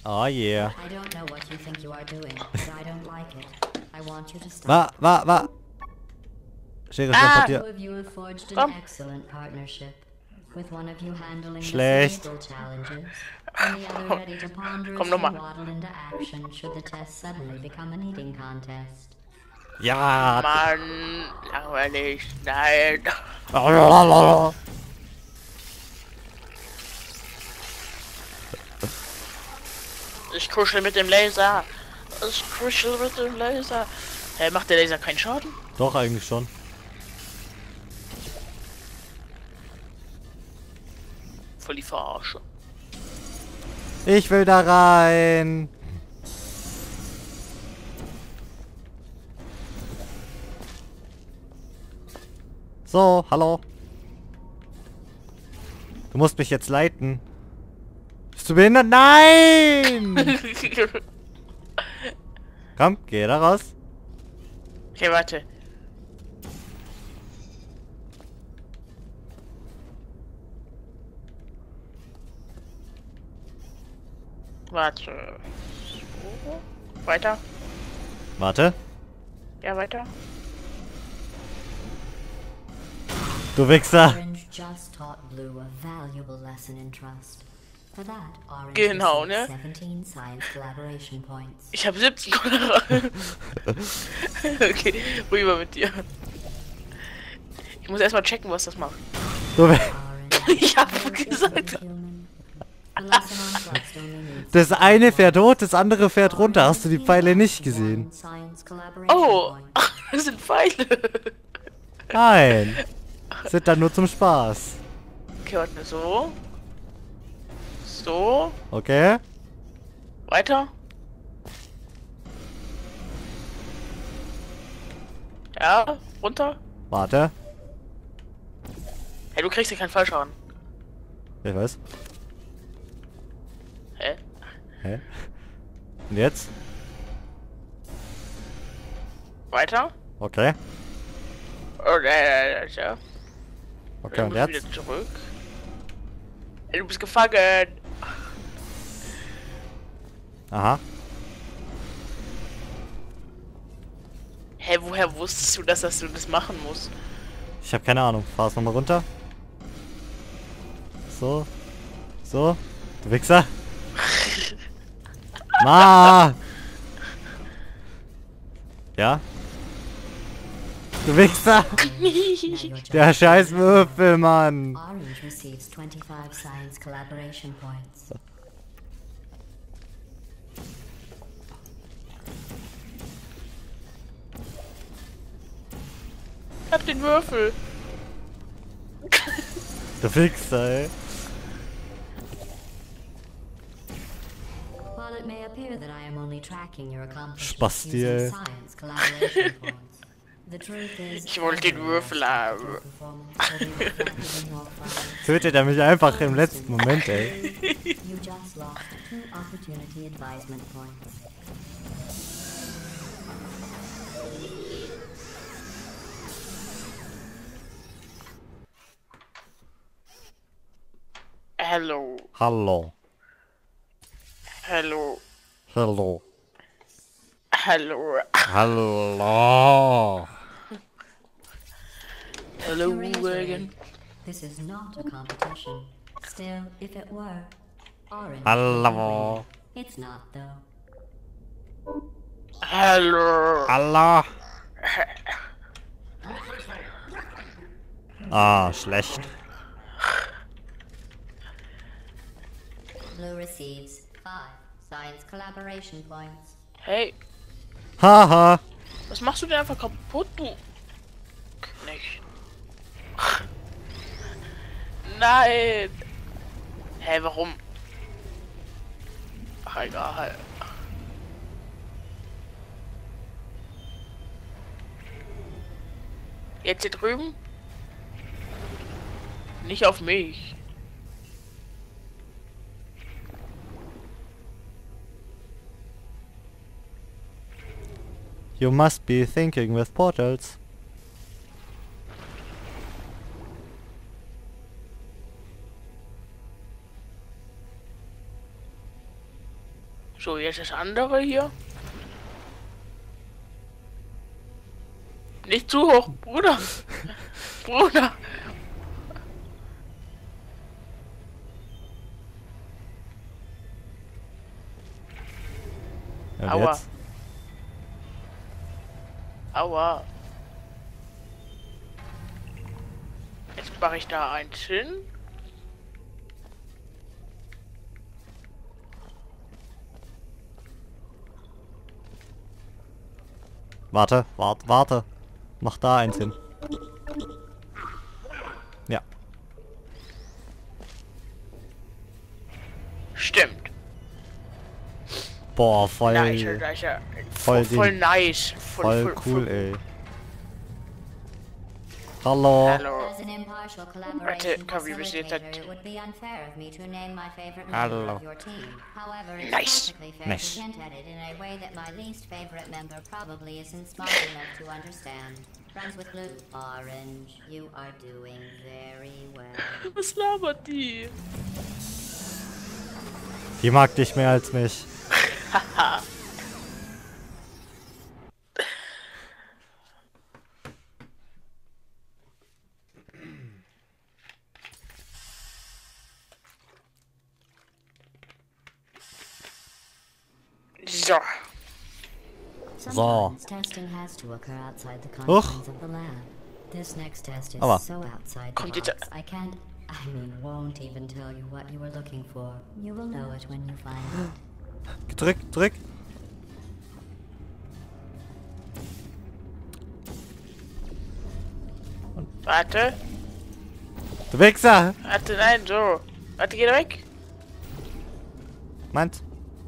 Oh yeah. I don't know what you think you are doing, but I don't like it. I want you to stop. Wa. Schere ist Two repariert. of you have forged an Komm. excellent partnership, with one of you handling the Schlecht. cerebral challenges, and the other ready to ponderously nochmal. waddle into action should the test suddenly become an eating contest. Ja. Mann, langweilig. Nein. Ich kuschel mit dem Laser. Ich kuschel mit dem Laser. Hä, macht der Laser keinen Schaden? Doch, eigentlich schon. Voll die Verarsche. Ich will da rein. So, hallo. Du musst mich jetzt leiten. Bist du behindert? Nein! Komm, geh da raus. Okay, warte. Warte. So. Weiter. Warte. Ja, weiter. Du Wichser. Orange just taught Blue a valuable lesson in trust. For that, Orange Genau, received ne? 17 science collaboration points. Ich habe 17 Okay, rüber mit dir. Ich muss erstmal checken, was das macht. Du Wi Orange, Ich hab there is gesagt. no human. The lesson on trust only needs Das eine fährt hoch, das andere fährt runter. Hast du die Pfeile nicht gesehen? Science collaboration Oh, points. das sind Pfeile. Nein. Sind dann nur zum Spaß. Okay, warte, so. So. Okay? Weiter. Ja, runter. Warte. Hey, du kriegst ja keinen Fallschaden. Ich weiß. Hä? Hä? Und jetzt? Weiter. Okay. Oh, ja. Okay, Dann und musst du jetzt? wieder zurück. Hey, du bist gefangen. Aha. Hä, woher wusstest du, dass du das machen musst? Ich habe keine Ahnung. Fahr es nochmal runter. So. So. Du Wichser. Ma! Ja? Du Wichser! Now your job Der scheiß Würfel, Mann! Orange receives 25 science collaboration points. Ich hab den Würfel. Du Wichser, ey. While it may appear that I am only tracking your accomplishments Spasti, using ey. science collaboration points, the truth is Ich wollte den Würfel haben. your performance will be reflected in your files. Tötet er mich einfach im letzten Moment, ey. You just lost 2 opportunity advisement points. Hello. Hallo. Hello. Hallo. Hello. Hallo. Hello To reiterate, again. this is not a competition. Still, if it were, Orange Hallo. would win. It's not though. Hello. Allah. Ah, schlecht. Blue receives 5 science collaboration points. Hey, Haha. was machst du denn einfach kaputt, du Knecht? Nein. Hä, warum? Ach, egal. Jetzt hier drüben? Nicht auf mich. You must be thinking with portals. So, jetzt das andere hier. Nicht zu hoch, Bruder. Bruder. Ja, Aua. jetzt. Aua. Jetzt mache ich da eins hin. Warte, warte. Mach da eins hin. Ja. Stimmt. Boah, voll. Nice, voll voll den- nice. Voll cool, ey. Hallo. Hallo. As an impartial Warte, collaboration komm, wie wir sehen, facilitator, it would be unfair of me to name my favorite Hello. member of your team. However, it's Nice. perfectly fair Nice. to hint at it in a way that my least favorite member probably isn't smart enough to understand. Runs with blue, orange. You are doing very well. Was labert die? Die mag dich mehr als mich. So. Sometimes testing has to occur outside the Och. confines of the lab. This next test is Aber. so outside the Kommt jetzt- box. I won't even tell you what you were looking for. You will know it when you find it. Drück, drück. Warte. Du Wichser. Warte, nein, so. Warte, geh da weg. Meins.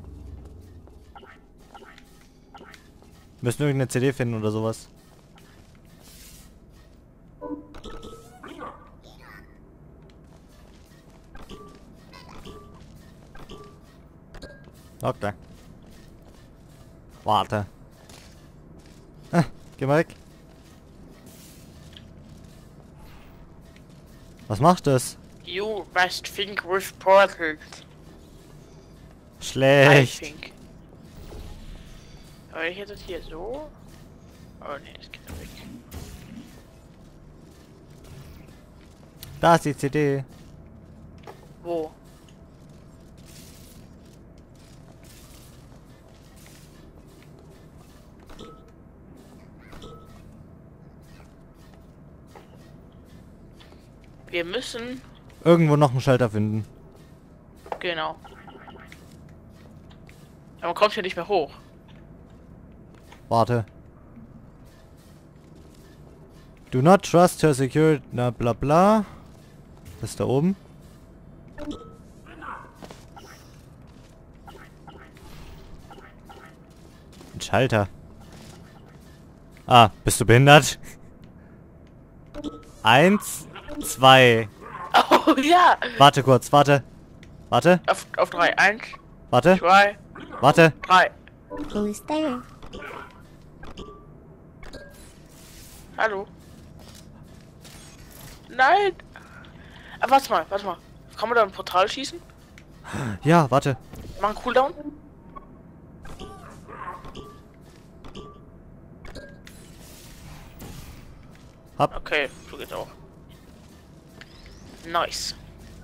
Müssen irgendeine CD finden oder sowas. Okay. Warte. Geh mal weg. Was macht das? You must think with portals. I Schlecht. think. Aber ich hätte das hier so. Oh ne, das geht da weg. Da ist die CD. Wo? Wir müssen. Irgendwo noch einen Schalter finden. Genau. Aber man kommt hier nicht mehr hoch. Warte. Do not trust her security. Na bla bla. Das ist da oben. Ein Schalter. Ah, bist du behindert? 1, 2. Oh ja! Warte kurz, warte. Warte, Auf 3. 1, warte, 2, warte. 3. Who's there? Hallo? Nein! Aber warte mal. Kann man da ein Portal schießen? Ja, warte. Mach einen Cooldown? Hab. Okay, so geht's auch. Nice.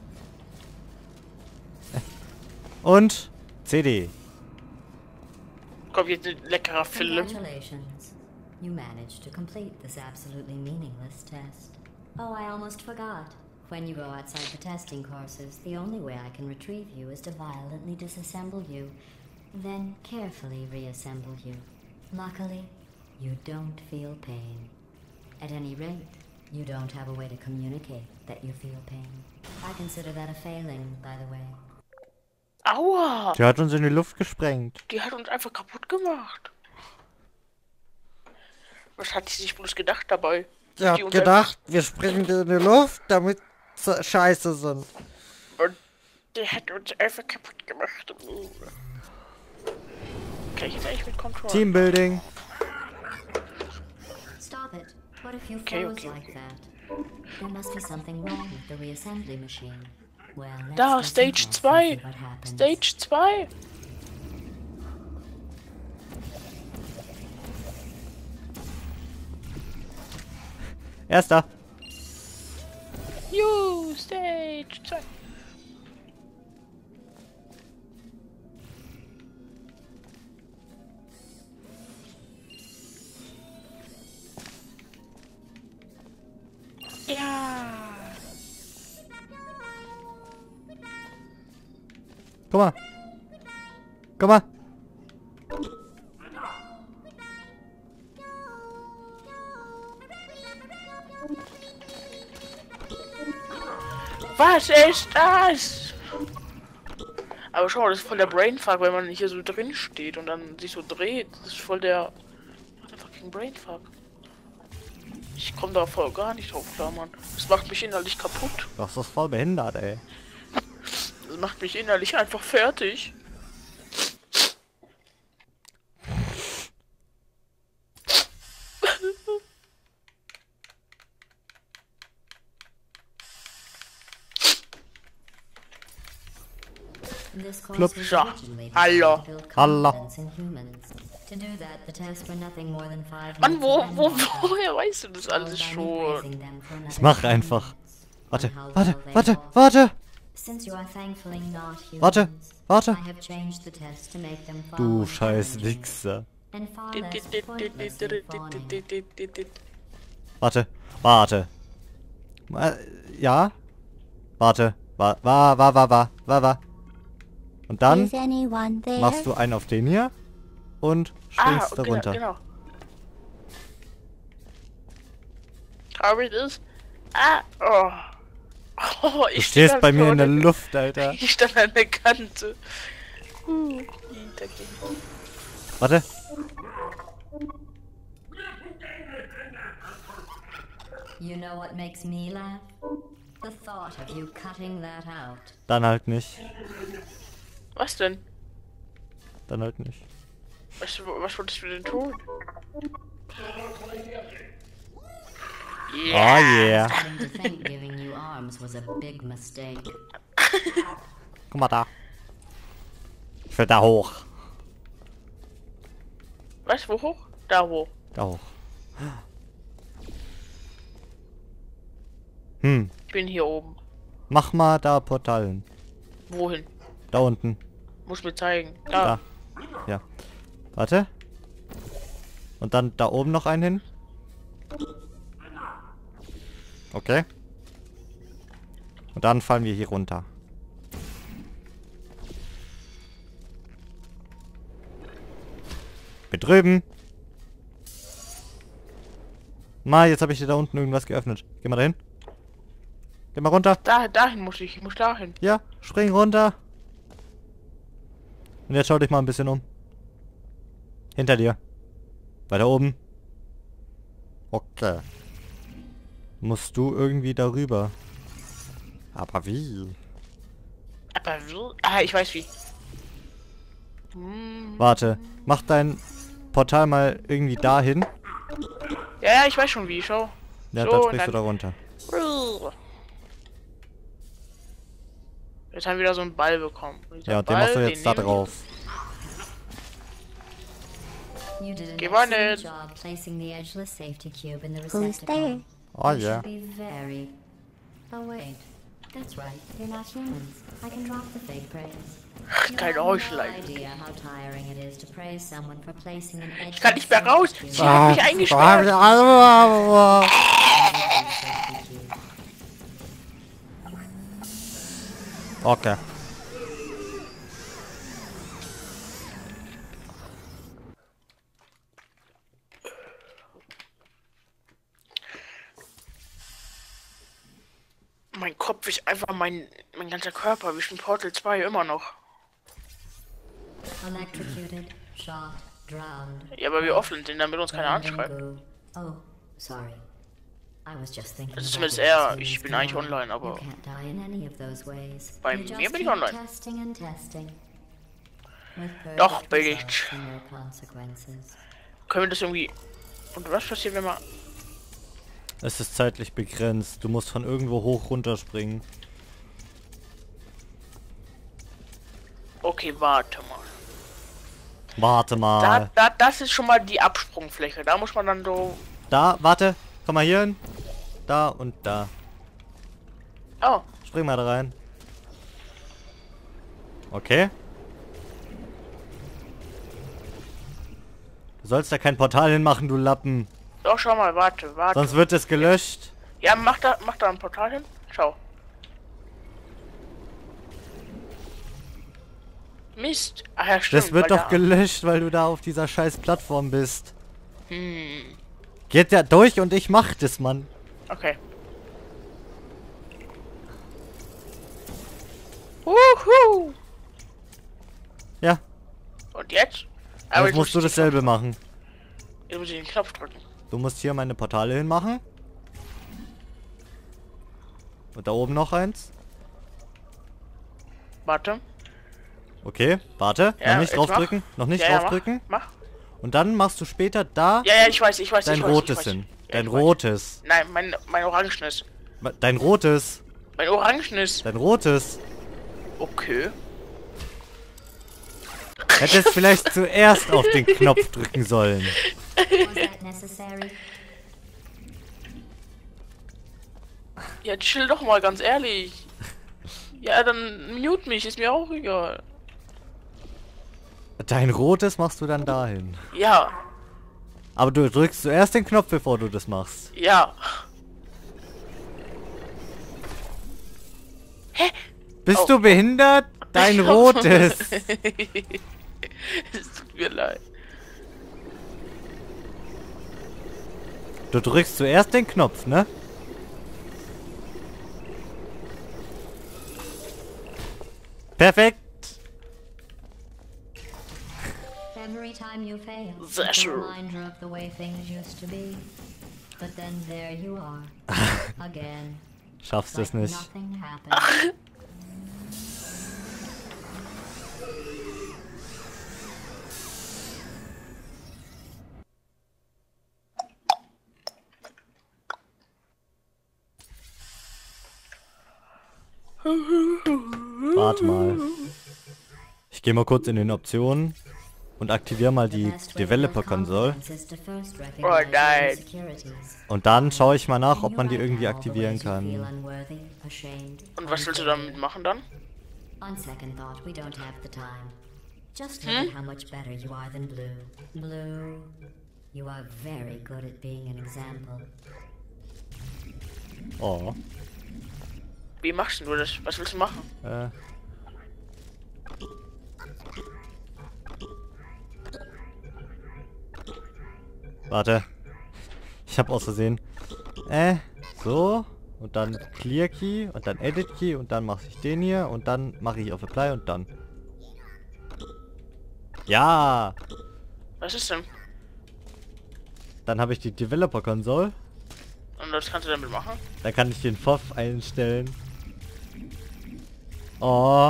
Und CD. Kommt jetzt ein leckerer Film. Congratulations. You managed to complete this absolutely meaningless test. Oh, I almost forgot. When you go outside the testing courses, the only way I can retrieve you is to violently disassemble you, then carefully reassemble you. Luckily, you don't feel pain. At any rate, you don't have a way to communicate that you feel pain. I consider that a failing, by the way. Aua! Die hat uns in die Luft gesprengt. Die hat uns einfach kaputt gemacht. Was hat sie sich bloß gedacht dabei? Die hat uns gedacht, wir springen in die Luft, damit sie scheiße sind. Und die hat uns einfach kaputt gemacht. Okay, jetzt eigentlich mit Control. Teambuilding. Stop it. What if you Okay, froze okay, like okay. that? There must be something wrong with the reassembly machine. Well, let's Da, listen Stage close and 2. see what happens. Stage 2. Erster. Stage 2. Ja. Guck mal. Guck mal. Was ist das? Aber schau mal, das ist voll der Brainfuck, wenn man hier so drin steht und dann sich so dreht. Das ist voll der fucking Brainfuck. Ich komme da voll gar nicht drauf klar, Mann. Das macht mich innerlich kaputt. Das ist voll behindert, ey. Das macht mich innerlich einfach fertig. This course Club. was Ja. originally Hallo. designed to build Hallo. confidence in humans. To do that, the tests were nothing more than 5 Mann, minutes of handwashing, woher weißt du das followed alles by me schon? praising them for another Mach 10 einfach. minutes. Warte, On how warte, well they warte, walk. warte. Since you are thankfully not Warte, humans, warte. I have changed the test to make them far Du more scheiß challenging Wichser. and far less pointlessly fawning. Warte, warte. Ja? Warte. War. Und dann Is anyone there? machst du einen auf den hier und springst da runter. Genau. Traurig ist. Oh. Oh, Du stehst bei mir in der Luft, Alter. Ich stand an der Kante. Warte. You know what makes me laugh? The thought of you cutting that out. Dann halt nicht. Was denn? Dann halt nicht. Was wolltest du denn tun? Oh yeah. Starting to think giving you arms was a big mistake. Guck mal da. Ich will da hoch. Was? Wo hoch? Da hoch. Da hoch. Hm. Ich bin hier oben. Mach mal da Portalen. Wohin? Da unten. Muss mir zeigen. Da. Da. Ja. Warte. Und dann da oben noch einen hin. Okay. Und dann fallen wir hier runter. Bin drüben. Mal, jetzt habe ich dir da unten irgendwas geöffnet. Geh mal dahin. Geh mal runter. Dahin muss ich. Ich muss dahin. Ja, spring runter. Und jetzt schau dich mal ein bisschen um. Hinter dir. Weiter oben. Okay. Musst du irgendwie darüber. Aber wie? Aber wie? Ah, ich weiß wie. Warte. Mach dein Portal mal irgendwie dahin. Ja, ich weiß schon wie. Schau. Ja, So, dann und springst du da runter. Jetzt haben wir wieder so einen Ball bekommen. Dieser Ja, und den machst du Ball, jetzt da nehmen drauf. You did an Gewonnen. excellent job placing the edgeless safety cube in the Who's receptacle. there? Oh You ja. should be very... Oh wait, that's right. You're not humans. I can drop the fake praise. You Kein have no Heuchlein. idea how tiring it is to praise someone for placing an edgeless Ich kann nicht mehr raus. safety Sie cube hat mich eingesperrt. in the safety cube. Okay. Mein Kopf ist einfach mein ganzer Körper. Wir sind Portal 2 immer noch. Electrocuted, shot, drowned. Ja, aber wir offline sind, damit uns keiner burned in anschreibt. goo. Oh, sorry. I was just thinking Das ist about zumindest your er. experience Ich bin eigentlich tomorrow. online, aber You can't die in any of those ways. Bei You mir just bin ich keep online. testing and testing. With Doch, perfect bin ich. results and no consequences. können wir das irgendwie... Und was passiert, wenn man... Es ist zeitlich begrenzt. Du musst von irgendwo hoch runterspringen. Okay, warte mal. Warte mal. Das ist schon mal die Absprungfläche. Da muss man dann so... Da, warte. Komm mal hier hin. da und da. Oh. Spring mal da rein. Okay. Du sollst da kein Portal hinmachen, du Lappen. Doch, schau mal, warte. Sonst wird es gelöscht. Ja, mach da ein Portal hin. Schau. Mist. Ach ja, stimmt. Das wird weil doch gelöscht, weil du da auf dieser scheiß Plattform bist. Hm. Geht ja durch und ich mach das, Mann. Okay. Wuhu. Ja, Und jetzt? jetzt musst du dasselbe machen. Jetzt muss ich den Knopf drücken. Du musst hier meine Portale hinmachen. Und da oben noch eins. Warte. Okay, warte. Ja, noch nicht jetzt draufdrücken. Noch nicht Ja, draufdrücken. Mach. Und dann machst du später da Ja, ich weiß. dein rotes hin. Dein rotes. Nein, mein Orangenes. Dein rotes. Mein Orangenes. Dein rotes. Okay. Hättest vielleicht zuerst auf den Knopf drücken sollen. Was that necessary? Ja, chill doch mal, ganz ehrlich. Ja, dann mute mich, ist mir auch egal. Dein rotes machst du dann dahin. Ja, Aber du drückst zuerst den Knopf, bevor du das machst. ja. Hä? Bist Oh. du behindert? Dein rotes. Es tut mir leid. Du drückst zuerst den Knopf, ne? Perfekt. Every time you fail, Sehr it's a schön. reminder of the way things used to be. But then there you are, again. Schaffst es Like nicht. nothing happened. Warte mal. Ich gehe mal kurz in den Optionen und aktiviere mal die Developer Console. Oh nein. Und dann schaue ich mal nach, ob man die irgendwie aktivieren kann. Und was willst du damit machen dann? On second thought, we don't have the time. Just look at how much better you are than Blue. Blue, you are very good at being an example. Oh. Wie machst du das? Was willst du machen? Warte. Ich habe aus Versehen. So. Und dann Clear Key und dann Edit Key und dann mache ich den hier und dann mache ich auf Apply und dann. Ja! Was ist denn? Dann habe ich die Developer Console. Und was kannst du damit machen? Da kann ich den FOV einstellen. Oh.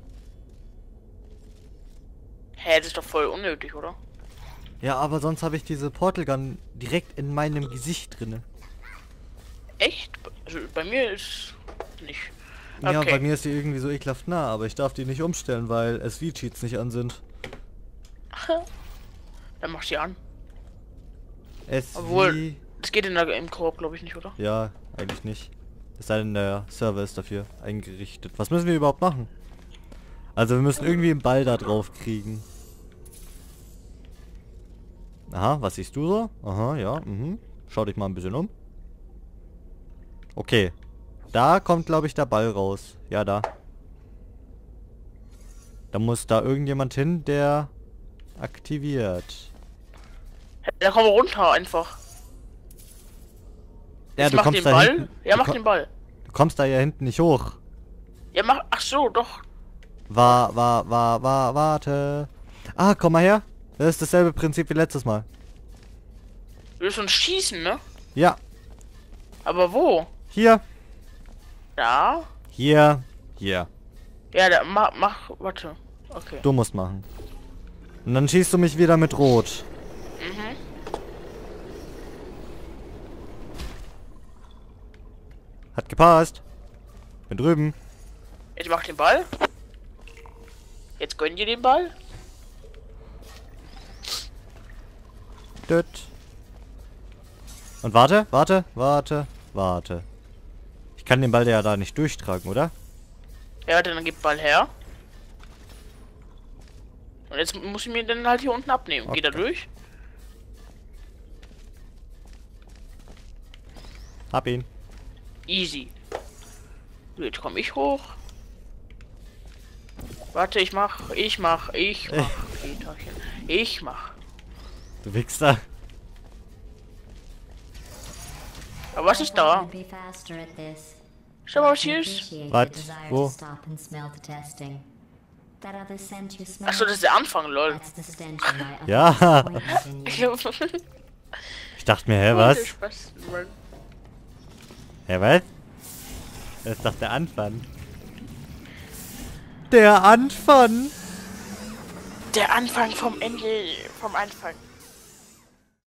Hä, das ist doch voll unnötig, oder? Ja, aber sonst habe ich diese Portal Gun direkt in meinem Gesicht drinne. Echt? Also bei mir ist nicht. Ja, Okay. bei mir ist die irgendwie so ekelhaft nah, aber ich darf die nicht umstellen, weil SV-Cheats nicht an sind. Dann mach die an. SV... Obwohl, das geht im Koop, glaube ich, nicht, oder? Ja, eigentlich nicht. Es sei denn, der Server ist dafür eingerichtet. Was müssen wir überhaupt machen? Also wir müssen irgendwie einen Ball da drauf kriegen. Aha, was siehst du so? Aha, ja, Schau dich mal ein bisschen um. Okay. Da kommt, glaube ich, der Ball raus. Ja, da. Da muss da irgendjemand hin, der aktiviert. Da komm runter einfach. Ja, Jetzt du mach kommst den da Ball. hinten. Ja, du mach ko- den Ball. Du kommst da ja hinten nicht hoch. Ja, mach. Ach so, doch. Warte. Ah, komm mal her. Das ist dasselbe Prinzip wie letztes Mal. Du willst uns schießen, ne? Ja, Aber wo? hier, Da? hier, hier. Ja, da, mach, warte. Okay. Du musst machen. Und dann schießt du mich wieder mit Rot. Mhm. Hat gepasst. Bin drüben. Jetzt mach den Ball. Jetzt gönn dir den Ball. Düt. Und warte. Warte. Ich kann den Ball ja da nicht durchtragen, oder? Ja, dann gib Ball her. Und jetzt muss ich mir den halt hier unten abnehmen. Geht er Okay. durch? Hab ihn. Easy. Jetzt komme ich hoch. Warte, ich mach. Peterchen. Ich mach. Du Wichser. Aber was ist da? Be faster at this. Schau mal, was hier ist. Appreciate Was? the desire Wo? to stop and smell the testing. That other scent you smell. Achso, das ist der Anfang, lol. That's the stench of my Ja. disappointment in you. Ich dachte mir, hä, was? Hä, was? Das ist doch der Anfang. Der Anfang! Der Anfang vom Ende. Vom Anfang.